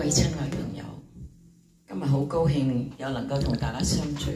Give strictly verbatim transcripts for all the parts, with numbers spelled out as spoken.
位親愛朋友，今日好高興又能夠同大家相聚。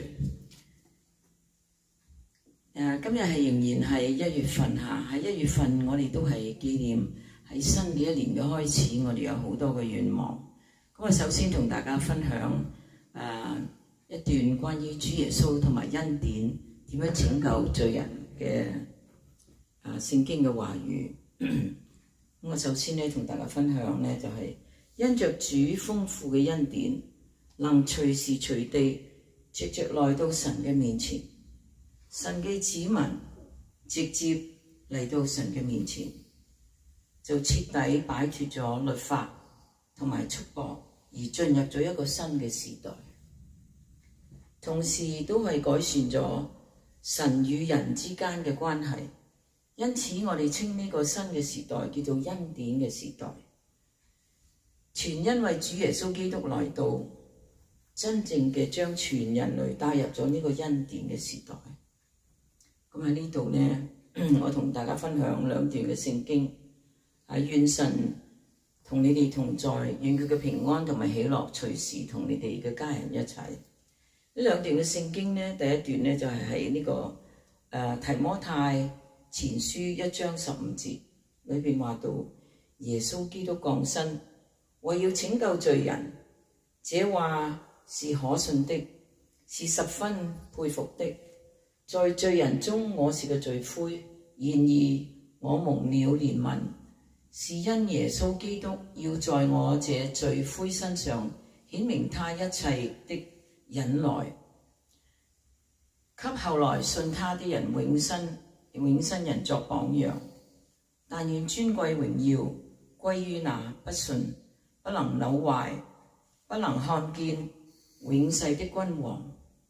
誒，今日係仍然係一月份嚇，喺一月份我哋都係紀念喺新嘅一年嘅開始，我哋有好多嘅願望。咁我首先同大家分享誒、呃、一段關於主耶穌同埋恩典點樣拯救罪人嘅誒聖經嘅話語。咁我首先咧同大家分享咧就係、是。因着主豐富嘅恩典，能隨時隨地直直來到神嘅面前。神嘅子民直接嚟到神嘅面前，就徹底擺脫咗律法同埋束縛，而進入咗一個新嘅時代。同時都係改善咗神與人之間嘅關係。因此我哋稱呢個新嘅時代叫做恩典嘅時代。全因為主耶穌基督來到，真正嘅將全人類帶入咗呢個恩典嘅時代。咁喺呢度呢，我同大家分享兩段嘅聖經，係願神同你哋同在，願佢嘅平安同埋喜樂隨時同你哋嘅家人一齊。呢兩段嘅聖經呢，第一段呢就係喺呢個誒、呃、提摩太前書一章十五節裏邊話到，耶穌基督降生，為要拯救罪人，這話是可信的，是十分佩服的。在罪人中我是個罪魁，然而我蒙了憐憫，是因耶穌基督要在我這罪魁身上顯明他一切的忍耐，給後來信他的人永生永生人作榜樣。但願尊貴榮耀歸於那不信、不能朽壞、不能看見永世的君王，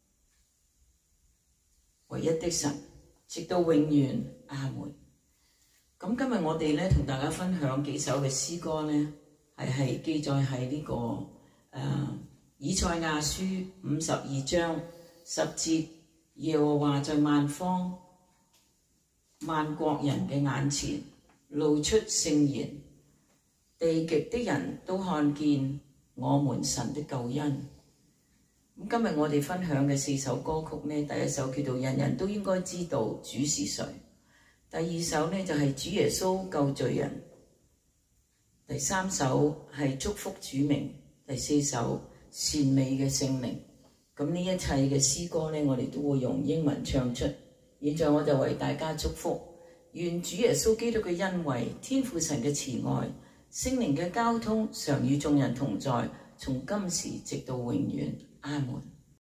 唯一的神，直到永遠。阿門。咁今日我哋咧同大家分享幾首嘅詩歌咧，係係記載喺呢、這個誒、呃、以賽亞書五十二章十節，耶和華在萬方萬國人嘅眼前露出聖言，地極的人都看見我們神的救恩。咁今日我哋分享嘅四首歌曲呢，第一首叫做人人都應該知道主是誰，第二首呢就係主耶穌救罪人，第三首係祝福主名，第四首善美嘅聖靈。咁呢一切嘅詩歌呢，我哋都會用英文唱出。現在我就為大家祝福，願主耶穌基督嘅恩惠、天父神嘅慈愛、聖靈嘅交通常與眾人同在，從今時直到永遠。阿門。